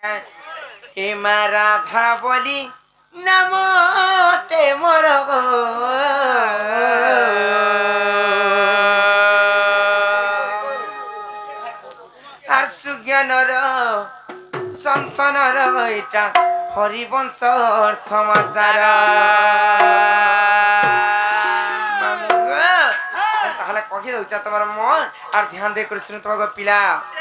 हे मा राधा बोली नामटे मोर गो आर सुज्ञानर संतानर एटा हरिवंश समाचार ताहले कहि दउछ तमर मन आर ध्यान दे कर सुन तमर पिला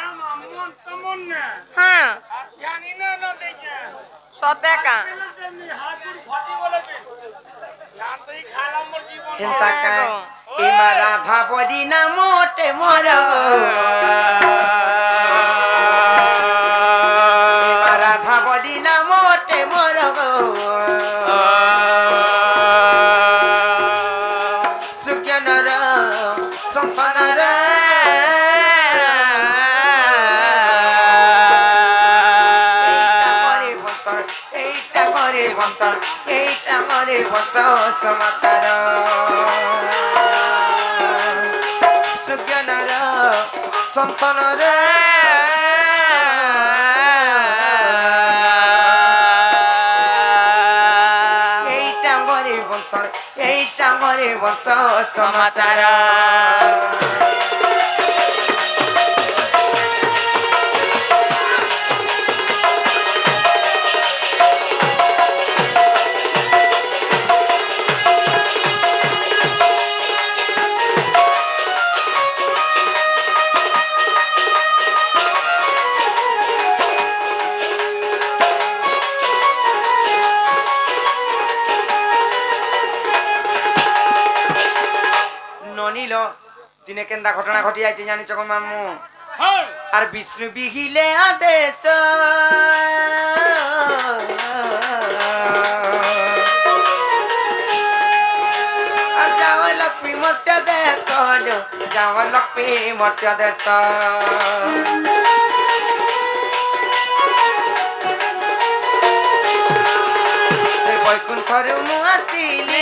हां जानी ना न देजा सते का हाथुर फटी बोले या तो ही खाला मोर जीवन हिंता का ए मा राधा बड़ी ना मोटे मोर राधा बड़ी ना मोटे मोर सुज्ञानर संतानर समाचार सुज्ञानर संतानर वंश समाचार दिने केंदा घटना घटी जाय जानि चको मामू हां आर विष्णु बिहिले आदेश आर जाव लक्ष्मी मर्त्य देश जाव लक्ष्मी मर्त्य देश से बैकुंठर मु आसिले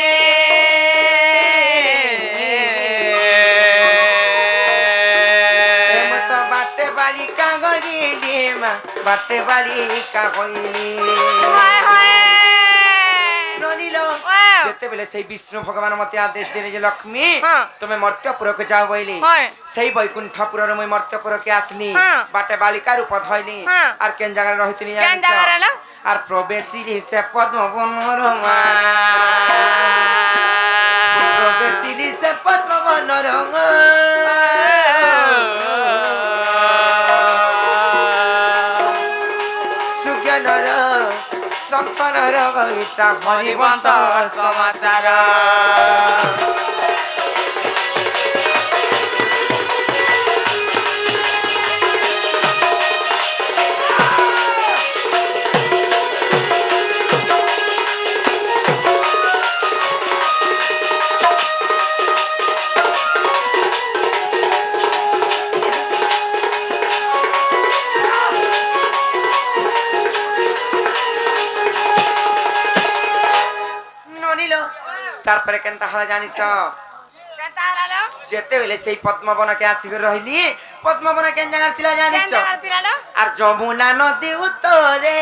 बाटे बालिका होइली हाय हाय ननिलो जेते बेले सही विष्णु भगवान मते आदेश देले जे लक्ष्मी तुमे मर्त्यपुर को जाओ बोइली सही बैकुंठपुर रे मैं मर्त्यपुर के आसनी बाटे बालिका रूप धइली आर केन जगह रहितनी केन जगह रे आर प्रवेशिली से पद्म बनरमा प्रवेशिली से पद्म बनरमा संतानर गईता हरिवंश समाचार तारपरे केनता हला जानि छ केनता हला जेते बेले सेही पद्मवन के आसी रहली पद्मवन केन जगह थिला जानि छ आर जमुना नदी उत्तरे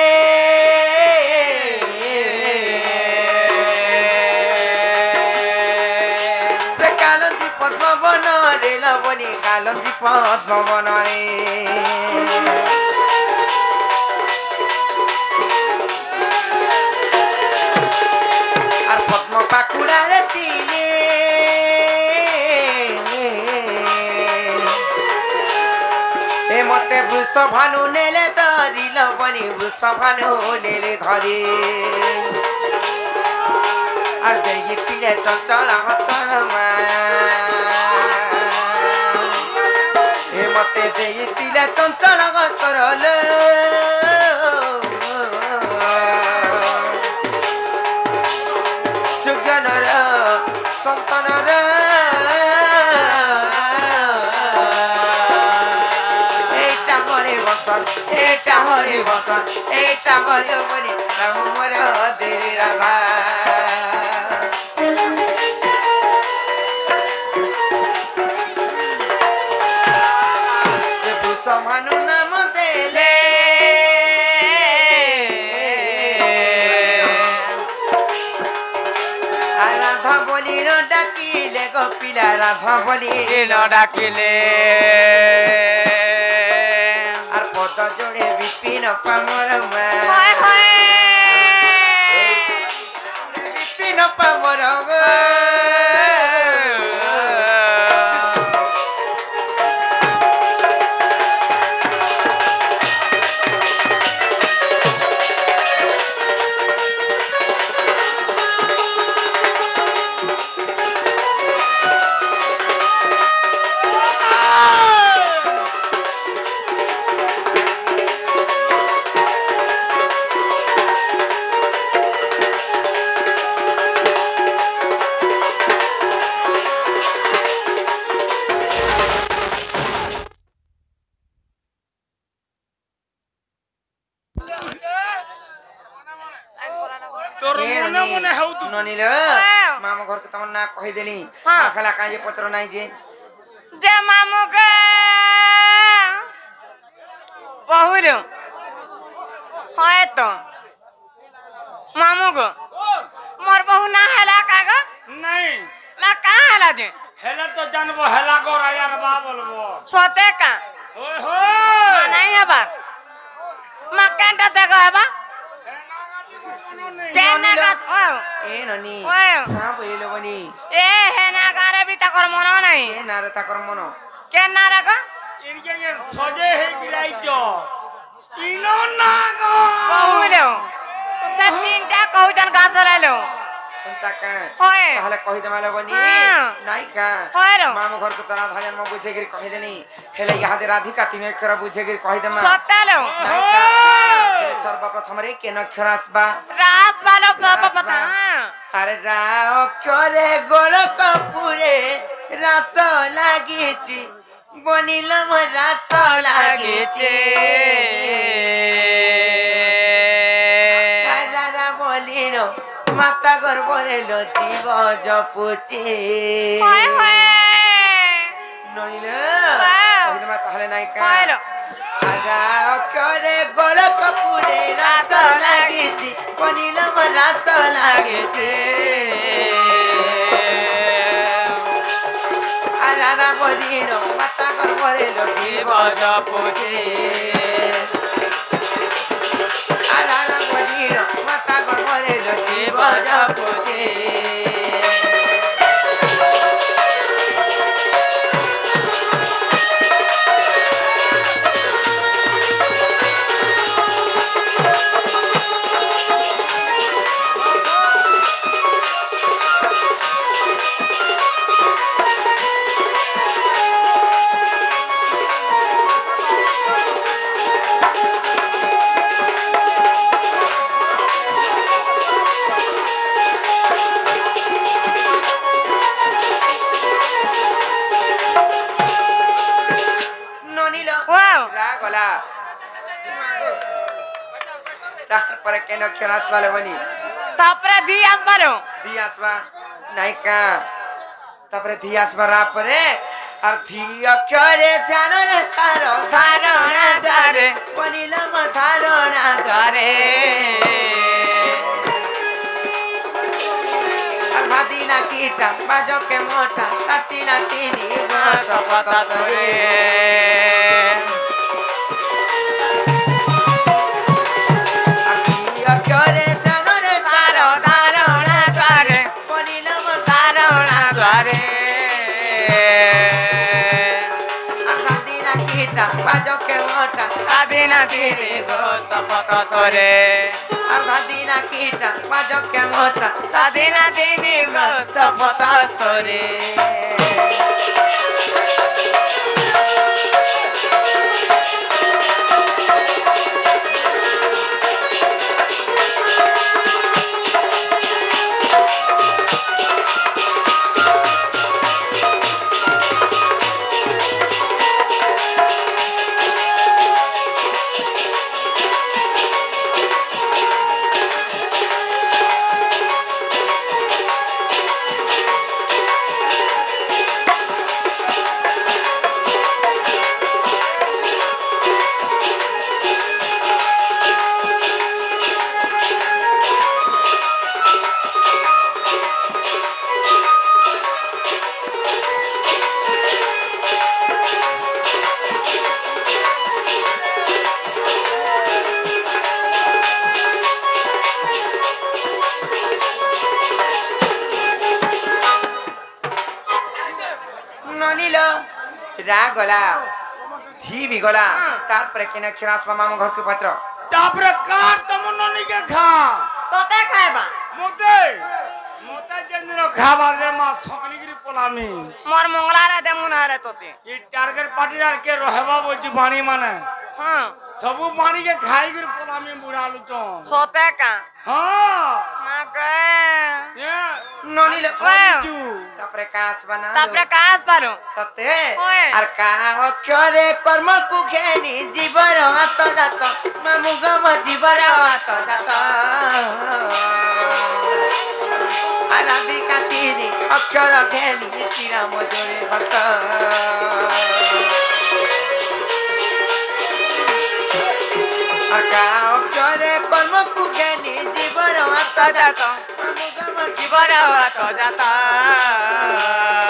से कालंदी पद्मवन रे लवनी कालंदी पद्मवन रे पाकुड़ा रे तिले ए मते वृष भानु नेले धरी लवनी वृष भानु नेले धरी आर देई तिले चंचल हस्तरमा ए मते देई तिले चंचल हस्तरले संतानर एटा मरे बसन एटा मरे बसन एटा मरे बनी राम मर दे रागा जे बुसमानु नाम देले गो पिला राधा बोली न डाकिले আর পদ জোড়ে বিপিন পামর মা হায় হায় বিপিন পামর গো ননিল মামু ঘর কে তোমার না কই দেলি খালা কাজে পত্র নাই যে যে মামু কে বহুল হয় তো মামু গো মোর বহু না হেলা কাগ नहीं না কা হেলা যে हेला तो जानबो हेला को राजा बा बोलबो সতে কা होय होय নাই হবা মা কেনটা দেখো হবা কেনা গাত ও এ ননি ওই না বলিল বনি এ হেনা গারে বি তাকর মন নাই এ না রে তাকর মন কেনা রাগ इनके ये सजे है गिराई जो इनो ना गो বহুল সে তিনটা কৌজন গাছ ধরাইলো চিন্তা কা হয় তাহলে কই দেমালো বনি নাই কা হয় রে মামু ঘর কে তোরা ধাজন মো বুঝে গির কই দেনি হেলে ইহাদে রাধিকা তিন অক্ষর বুঝে গির কই দেমা সতালো সর্বপ্রথম রে কেন অক্ষর আসবা রাত বালো পাপা আরে রা অক্ষরে গোল কপুরে রাস লাগিছি বনিলাম রাস লাগিছে আরা বলিল মাতা গর্ভরে লো জীব জপুচি হয় হয় নইল বাহ। কই দেমা তাহলে নাই কা হয় রে আরা অক্ষরে গোল কপুরে রাস লাগিছি বনিলাম রাস লাগিছে আরা বলিল মাতা গর্ভরে লো জীব জপুচি আরা বলিল মাতা গর্ভরে লো জীব জপুচি ননিল ওয়াও রাগলা তারপরে কেন খেলাস বলে বনি তারপরে দি আসবারো দি আসবা নাইকা তারপরে দি আসবার পরে আর ধি অক্ষরে ধ্যান রে সারো ধারণা ধরে বনিলাম ধারণা ধরে আর ভাদি না কিটা বাজকে মোটা তাতি না তিনি বাস কথা ধরে আর ধি অক্ষরে ধ্যান রে সারো ধারণা ধরে বনিলাম ধারণা ধরে আর ভাদি না কিটা বাজকে মোটা তাতি না তিনি বাস কথা ধরে আর ভাদি না কিটা বাজকে মোটা তাতি না তিনি বাস কথা ধরে रा गला धी भी गला तार पर केना खिरास मामा घर के पत्र तापरे कार तम ननी के खा तोते खाएबा मोते मोते जंदिन खाबा रे मा सकली गिरी पलामी मोर मंगला रे देमुना रे तोते ये टारगेट पार्टीदार के रहबा बोलची पानी माने हां सबु पानी के खाई गिरी पलामी बुढ़ालू तो सोते का हां ना गए ये ननी ले चू तापर कास बना तापरे कास पारो सते ओए। आर का अक्षरे कर्म कु घेनी जीवर हात जात मामु गम जीवर हात जात आराधी कातीरी अक्षर घेनी श्रीराम जोरे भक्त आर का अक्षरे कर्म कु घेनी जीवर हात जात मामु गम जीवर हात जात